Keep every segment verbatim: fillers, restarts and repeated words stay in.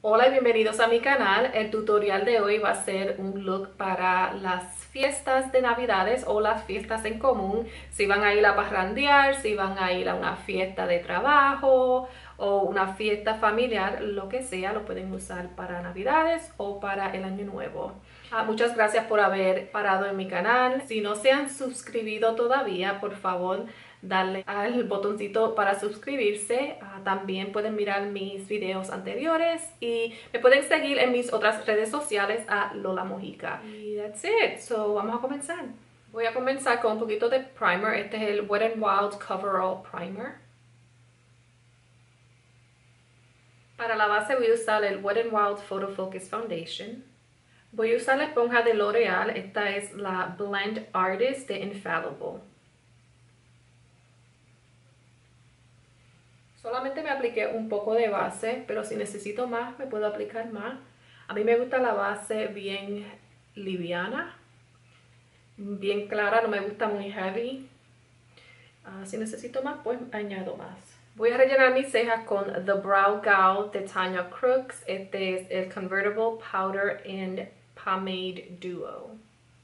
Hola y bienvenidos a mi canal. El tutorial de hoy va a ser un look para las fiestas de navidades o las fiestas en común. Si van a ir a parrandear, si van a ir a una fiesta de trabajo o una fiesta familiar, lo que sea, lo pueden usar para navidades o para el año nuevo. Ah, muchas gracias por haber parado en mi canal. Si no se han suscribido todavía, por favor, darle al botoncito para suscribirse. Uh, también pueden mirar mis videos anteriores y me pueden seguir en mis otras redes sociales a Lola Mojica. Y that's it. So vamos a comenzar. Voy a comenzar con un poquito de primer. Este es el Wet n Wild Coverall Primer. Para la base voy a usar el Wet n Wild Photo Focus Foundation. Voy a usar la esponja de L'Oreal. Esta es la Blend Artist de Infallible. Solamente me apliqué un poco de base, pero si necesito más me puedo aplicar más. A mí me gusta la base bien liviana, bien clara, no me gusta muy heavy. Uh, si necesito más, pues añado más. Voy a rellenar mis cejas con The Brow Gel de Tanya Crooks. Este es el Convertible Powder and Pomade Duo.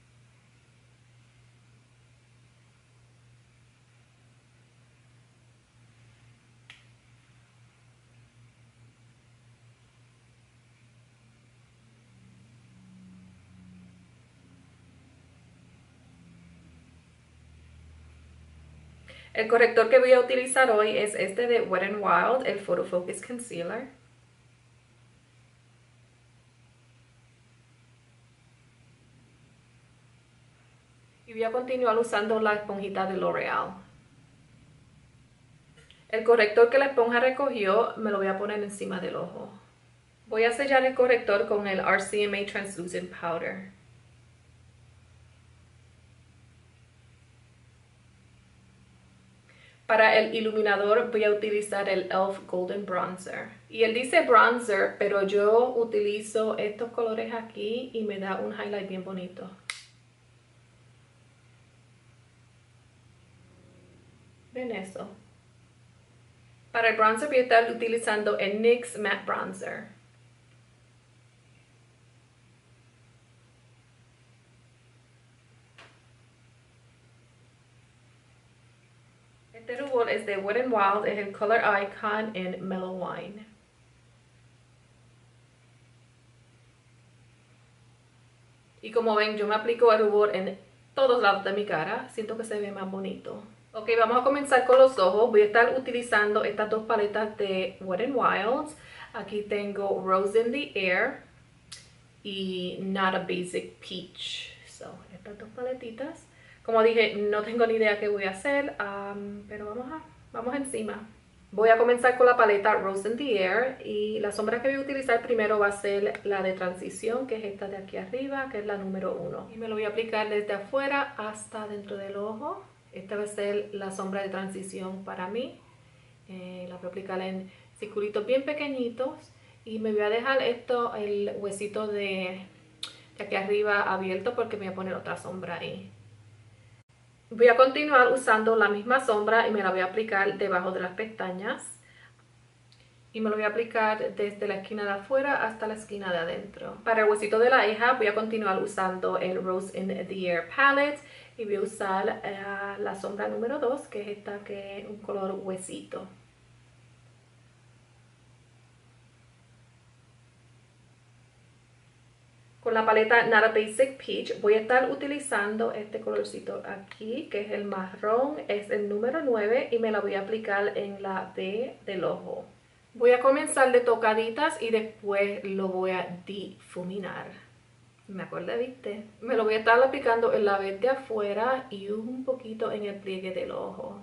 El corrector que voy a utilizar hoy es este de Wet n Wild, el Photo Focus Concealer. Y voy a continuar usando la esponjita de L'Oreal. El corrector que la esponja recogió me lo voy a poner encima del ojo. Voy a sellar el corrector con el R C M A Translucent Powder. Para el iluminador voy a utilizar el e l f Golden Bronzer. Y él dice bronzer, pero yo utilizo estos colores aquí y me da un highlight bien bonito. ¿Ven eso? Para el bronzer voy a estar utilizando el N Y X Matte Bronzer. Este rubor es de Wet n Wild, es el Color Icon en Mellow Wine. Y como ven, yo me aplico el rubor en todos lados de mi cara. Siento que se ve más bonito. Ok, vamos a comenzar con los ojos. Voy a estar utilizando estas dos paletas de Wet n Wild. Aquí tengo Rose in the Air y Not a Basic Peach. So, estas dos paletitas. Como dije, no tengo ni idea qué voy a hacer, um, pero vamos, a, vamos encima. Voy a comenzar con la paleta Rose in the Air y la sombra que voy a utilizar primero va a ser la de transición, que es esta de aquí arriba, que es la número uno. Y me lo voy a aplicar desde afuera hasta dentro del ojo. Esta va a ser la sombra de transición para mí. Eh, la voy a aplicar en circulitos bien pequeñitos y me voy a dejar esto, el huesito de, de aquí arriba abierto porque me voy a poner otra sombra ahí. Voy a continuar usando la misma sombra y me la voy a aplicar debajo de las pestañas. Y me lo voy a aplicar desde la esquina de afuera hasta la esquina de adentro. Para el huesito de la ceja voy a continuar usando el Rose in the Air Palette. Y voy a usar uh, la sombra número dos, que es esta que es un color huesito. Con la paleta Not a Basic Peach voy a estar utilizando este colorcito aquí, que es el marrón, es el número nueve y me la voy a aplicar en la B del ojo. Voy a comenzar de tocaditas y después lo voy a difuminar. Me acuerdo, ¿viste? Me lo voy a estar aplicando en la B de afuera y un poquito en el pliegue del ojo.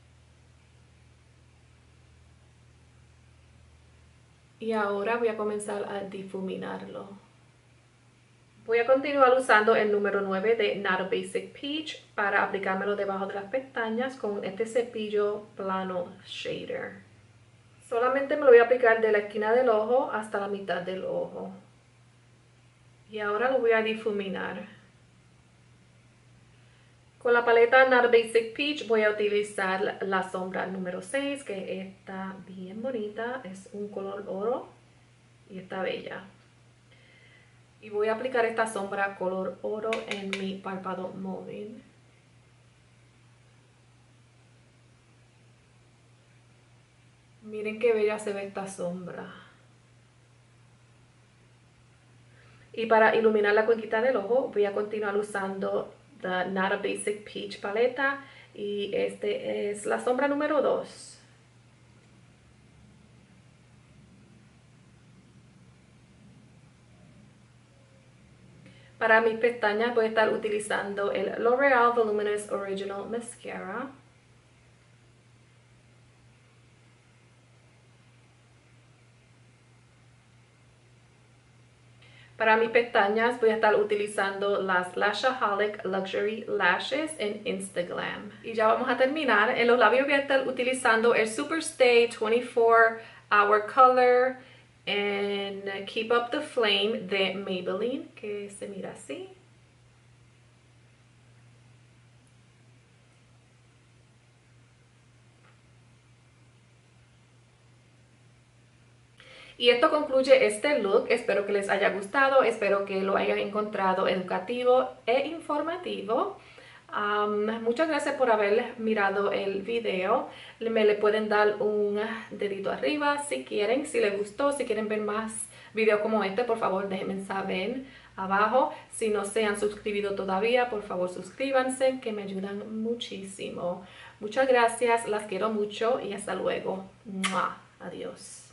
Y ahora voy a comenzar a difuminarlo. Voy a continuar usando el número nueve de Not a Basic Peach para aplicármelo debajo de las pestañas con este cepillo plano shader. Solamente me lo voy a aplicar de la esquina del ojo hasta la mitad del ojo. Y ahora lo voy a difuminar. Con la paleta Not a Basic Peach voy a utilizar la sombra número seis, que está bien bonita, es un color oro. y está bella. Y voy a aplicar esta sombra color oro en mi párpado móvil. Miren qué bella se ve esta sombra. Y para iluminar la cuenquita del ojo voy a continuar usando The Not a Basic Peach paleta. Y este es la sombra número dos. Para mis pestañas voy a estar utilizando el L'Oreal Voluminous Original Mascara. Para mis pestañas voy a estar utilizando las Lashaholic Luxury Lashes en Instaglam. Y ya vamos a terminar. En los labios voy a estar utilizando el Superstay veinticuatro Hour Color en Keep Up the Flame de Maybelline, que se mira así. Y esto concluye este look. Espero que les haya gustado, espero que lo hayan encontrado educativo e informativo. Um, muchas gracias por haber mirado el video. Me le pueden dar un dedito arriba si quieren, si les gustó, si quieren ver más videos como este, por favor déjenme saber abajo. Si no se han suscrito todavía, por favor suscríbanse, que me ayudan muchísimo. Muchas gracias, las quiero mucho y hasta luego. ¡Mua! Adiós.